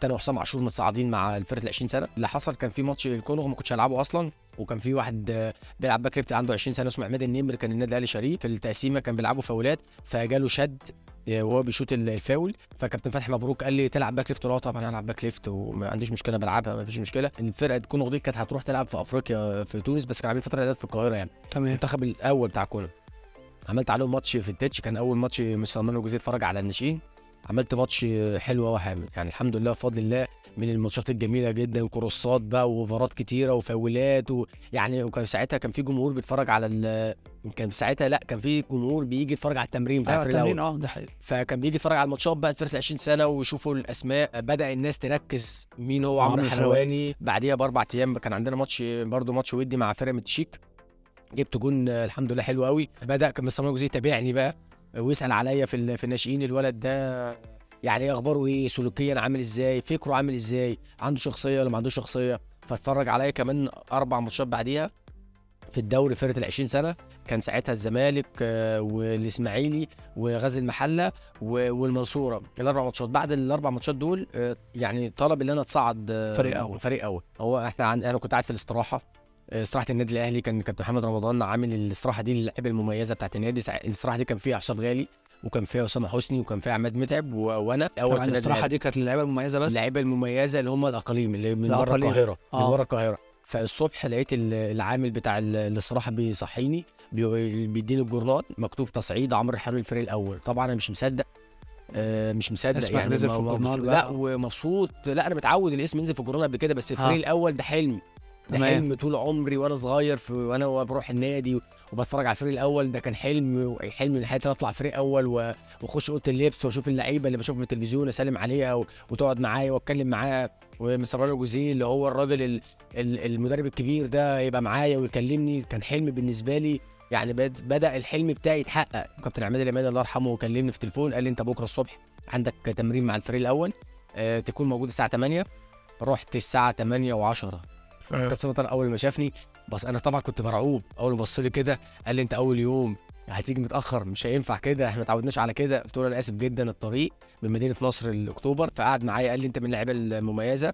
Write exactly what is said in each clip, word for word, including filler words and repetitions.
كنت انا وحسام عاشور متصاعدين مع الفرقه ال عشرين سنه. اللي حصل كان في ماتش الكونغو ما كنتش هلعبه اصلا، وكان في واحد بيلعب باك ليفت عنده عشرين سنه اسمه عماد النمر، كان النادي الاهلي شاريه في التقسيمه، كان بيلعبوا فاولات فجاله شد وهو بيشوط الفاول، فكابتن فتحي مبروك قال لي تلعب باك ليفت؟ لا طبعا هلعب باك ليفت وما عنديش مشكله بلعبها، ما فيش مشكله. الفرقه الكونغو دي كانت هتروح تلعب في افريقيا في تونس، بس كانوا عاملين فتره اعداد في القاهره يعني. تمام. المنتخب الاول بتاع كونغو عملت عليهم ماتش في التتش، كان اول ماتش مستر سلمان الجوزي اتفرج على الناشئين. عملت ماتش حلو قوي حامد يعني، الحمد لله بفضل الله، من الماتشات الجميله جدا، كروسات بقى واوفرات كتيره وفاولات ويعني. وكان ساعتها كان في جمهور بيتفرج على ال... كان ساعتها لا كان في جمهور بيجي يتفرج على التمرين بتاع الفريق الاول. اه ده حقيقي. فكان بيجي يتفرج على الماتشات بقى فرقه عشرين سنه ويشوفوا الاسماء، بدا الناس تركز مين هو عمرو الحلواني. بعديها باربع ايام كان عندنا ماتش برده، ماتش ودي مع فرقه متشيك، جبت جون الحمد لله حلو قوي. بدا كان مستر الجوزي يتابعني بقى ويسال عليا في في الناشئين، الولد ده يعني اخباره ايه، سلوكيا عامل ازاي، فكره عامل ازاي، عنده شخصيه ولا ما عندوش شخصيه. فاتفرج عليا كمان اربع ماتشات بعديها في الدوري فرقه ال عشرين سنه، كان ساعتها الزمالك والاسماعيلي وغزل المحله والمنصوره، الاربع ماتشات. بعد الاربع ماتشات دول يعني طلب ان انا اتصعد فريق اول. فريق اول. هو احنا عن... انا كنت قاعد في الاستراحه، استراحه النادي الاهلي، كان كابتن محمد رمضان عامل الاستراحه دي للعيبه المميزه بتاعت النادي. الاستراحه دي كان فيها حسام غالي وكان فيها اسامه حسني وكان فيها عماد متعب و... وانا اول سنه. الاستراحه دي كانت للعيبه المميزه بس، اللعيبه المميزه اللي هم الاقاليم اللي من بره القاهره. آه. من بره القاهره. فالصبح لقيت العامل بتاع الاستراحه بيصحيني، بيديني الجورنال مكتوب تصعيد عمرو الحلواني الفريق الاول. طبعا انا مش مصدق، آه مش مصدق يعني نزل في الجورنال. لا ومبسوط، لا انا متعود الاسم ينزل في الجورنال قبل كده، بس الفريق الاول ده حلمي، ده حلم طول عمري وانا صغير في وانا بروح النادي وبتفرج على الفريق الاول. ده كان حلم حلم من حياتي اطلع فريق اول واخش اوضه اللبس واشوف اللعيبه اللي بشوفها في التلفزيون، اسلم عليها وتقعد معايا واتكلم معاها، ومستر الجوزي اللي هو الراجل المدرب الكبير ده يبقى معايا ويكلمني. كان حلم بالنسبه لي يعني، بدا الحلم بتاعي يتحقق. كابتن عماد اليماني الله يرحمه كلمني في التليفون قال لي انت بكره الصبح عندك تمرين مع الفريق الاول، أه تكون موجود الساعه تمانية. رحت الساعه تمانية وعشرة. كابتن وطن اول ما شافني بس انا طبعا كنت مرعوب، اول ما بص لي كده قال لي انت اول يوم هتيجي متاخر، مش هينفع كده، احنا ما اتعودناش على كده. قلت له انا اسف جدا، الطريق من مدينه نصر لاكتوبر. فقعد معايا قال لي انت من اللعيبه المميزه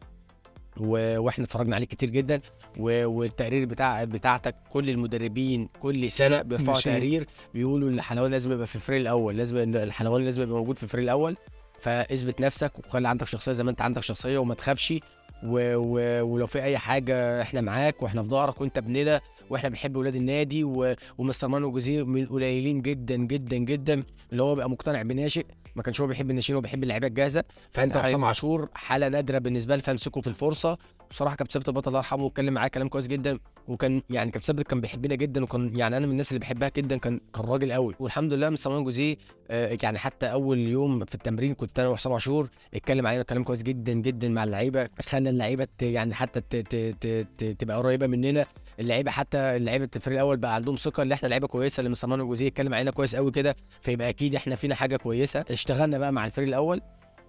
و... واحنا اتفرجنا عليك كتير جدا و... والتقرير بتاع بتاعتك كل المدربين كل سنه بيرفعوا تقرير بيقولوا الحلواني لازم يبقى في الفريق الاول، لازم الحلواني لازم يبقى موجود في الفريق الاول. فاثبت نفسك وخلي عندك شخصيه زي ما انت عندك شخصيه وما تخافش، و... و... ولو في اي حاجه احنا معاك واحنا في ظهرك وانت ابننا واحنا بنحب ولاد النادي. و... ومستر مانو الجوزي من القليلين جدا جدا جدا اللي هو بقى مقتنع بناشئ، ما كانش هو بيحب الناشئين، هو بيحب اللعيبه الجاهزه. فانت حسام عاشور حاله نادره بالنسبه لي، فامسكه في الفرصه. بصراحه كابتن ثابت البطل الله يرحمه واتكلم معاه كلام كويس جدا، وكان يعني كابتن ثابت كان بيحبنا جدا، وكان يعني انا من الناس اللي بحبها جدا، كان كان راجل قوي. والحمد لله مستر مانو الجوزي آه يعني حتى اول يوم في التمرين كنت انا وحسام عاشور اتكلم علينا كلام كويس جدا جدا مع اللعيبه، خلى اللعيبه يعني حتى ت ت ت ت تبقى قريبه مننا. اللعيبه حتى لعيبه الفريق الاول بقى عندهم ثقه ان احنا لعيبه كويسه، اللي مستر مانو الجوزي اتكلم علينا كويس قوي كده، فيبقى اكيد احنا فينا حاجه كويسه. اشتغلنا بقى مع الفريق الاول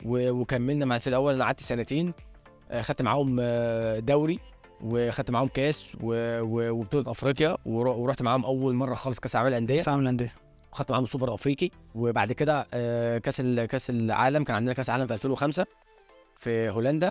وكملنا مع الفريق الاول. انا قعدت سنتين، خدت معاهم دوري وخدت معاهم كاس وبطوله افريقيا، ورحت معاهم اول مره خالص كاس العالم للانديه. كاس العالم للانديه خدت معاهم سوبر افريقي، وبعد كده كاس كاس العالم كان عندنا كاس عالم في ألفين وخمسة في هولندا،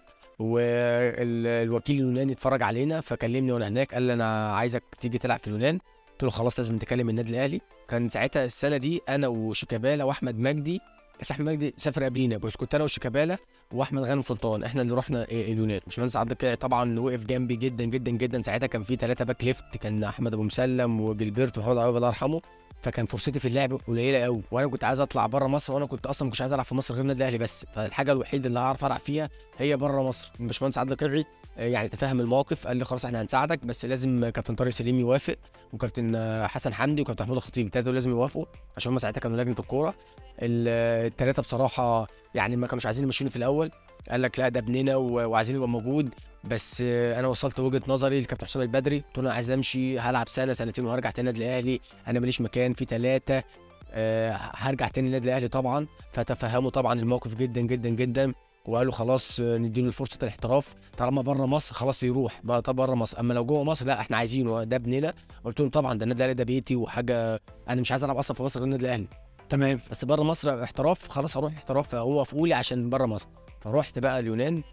والوكيل اليوناني اتفرج علينا فكلمني وانا هناك قال لي انا عايزك تيجي تلعب في اليونان. قلت له خلاص لازم تكلم النادي الاهلي. كان ساعتها السنه دي انا وشيكابالا واحمد مجدي، بس احمد مجدي سافر قبلينا، بس كنت انا وشيكابالا واحمد غانم سلطان احنا اللي رحنا اليونان. باشمهندس عبد القيع طبعا وقف جنبي جدا جدا جدا. ساعتها كان في ثلاثه باك ليفت، كان احمد ابو مسلم وجilberto ومحمد عوض الله يرحمه، فكان فرصتي في اللعب قليله قوي، وانا كنت عايز اطلع بره مصر، وانا كنت اصلا مش عايز العب في مصر غير النادي الاهلي بس. فالحاجه الوحيده اللي هعرف العب فيها هي بره مصر. باشمهندس عبد القيع يعني تفهم الموقف، قال لي خلاص احنا هنساعدك، بس لازم كابتن طارق سليم يوافق وكابتن حسن حمدي وكابتن محمود الخطيب، الثلاثه لازم يوافقوا عشان هم ساعتها كانوا لجنه الكوره. الثلاثه بصراحه يعني ما كانوش عايزين يمشوني في الاول، قال لك لا ده ابننا وعايزين يبقى موجود. بس انا وصلت وجهه نظري لكابتن حسام البدري، قلت له انا عايز امشي، هلعب سنه سنتين وهرجع تاني النادي الاهلي، انا ماليش مكان في ثلاثه، أه هرجع تاني النادي الاهلي طبعا. فتفهموا طبعا الموقف جدا جدا جدا، وقالوا خلاص نديله فرصه الاحتراف، طالما بره مصر خلاص يروح بقى. طب بره مصر، اما لو جوه مصر لا احنا عايزينه، ده ابننا. قلت لهم طبعا ده النادي الاهلي ده بيتي وحاجه، انا مش عايز العب اصلا في مصر غير النادي الاهلي. تمام. بس بره مصر احتراف خلاص هروح احتراف، هو وافقوا لي عشان بره مصر. فروحت بقى اليونان،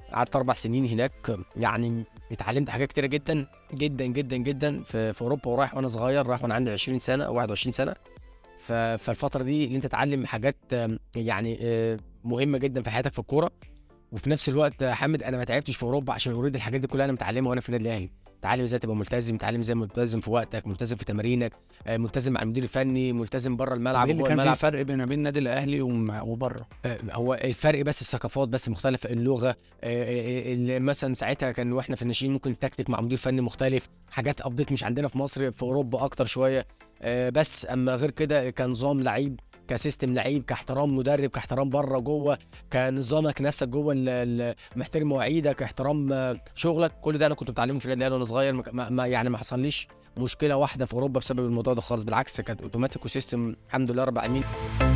قعدت اربع سنين هناك، يعني اتعلمت حاجات كتيره جدا جدا جدا جدا في, في اوروبا، ورايح وانا صغير، رايح وانا عندي عشرين سنه او واحد وعشرين سنه. فالفتره دي اللي انت تتعلم حاجات يعني مهمه جدا في حياتك في الكوره. وفي نفس الوقت يا حامد انا ما تعبتش في اوروبا عشان اوريدي الحاجات دي كلها انا متعلمها وانا في النادي الاهلي. تعلم ازاي تبقى ملتزم، تعلم ازاي ملتزم في وقتك، ملتزم في تمارينك، ملتزم مع المدير الفني، ملتزم بره الملعب. ايه اللي كان فيه فرق بين بين النادي الاهلي وبره؟ هو الفرق بس الثقافات بس مختلفه، اللغه مثلا ساعتها كان واحنا في الناشئين ممكن تكتيك مع مدير فني مختلف، حاجات ابديت مش عندنا في مصر، في اوروبا اكتر شويه. بس اما غير كده كنظام لعيب، كسيستم لعيب، كاحترام مدرب، كاحترام بره جوه، كنظامك نفسك جوه، محترم مواعيدك، احترام شغلك، كل ده انا كنت بتعلمه في النادي الاهلي وانا صغير. ما ما يعني ما حصليش مشكله واحده في اوروبا بسبب الموضوع ده خالص، بالعكس كانت اوتوماتيك وسيستم الحمد لله رب العالمين.